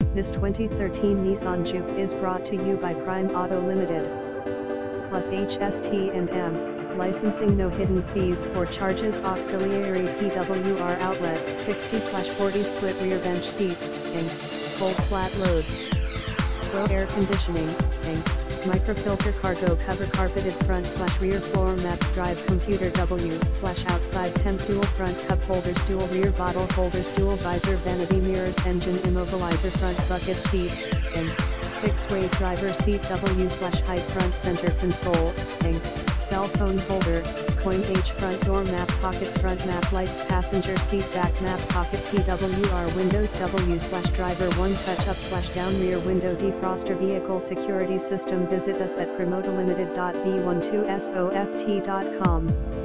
This 2013 Nissan Juke is brought to you by Prime Auto Limited. Plus HST&M, licensing, no hidden fees or charges, auxiliary PWR outlet, 60/40 split rear bench seat, and fold flat load. Pro air conditioning, and microfilter cargo cover, carpeted front/rear floor mats, drive computer, W/outside temp, dual front cup holders, dual rear bottle holders, dual visor, vanity mirrors, engine immobilizer, front bucket seat, and 6-way driver seat, W/height front center console, and cell phone holder, coin H front door map pockets, front map lights, passenger seat back map pocket, PWR windows, W/driver 1 touch up/down rear window defroster, vehicle security system. Visit us at primodelimited.v12soft.com.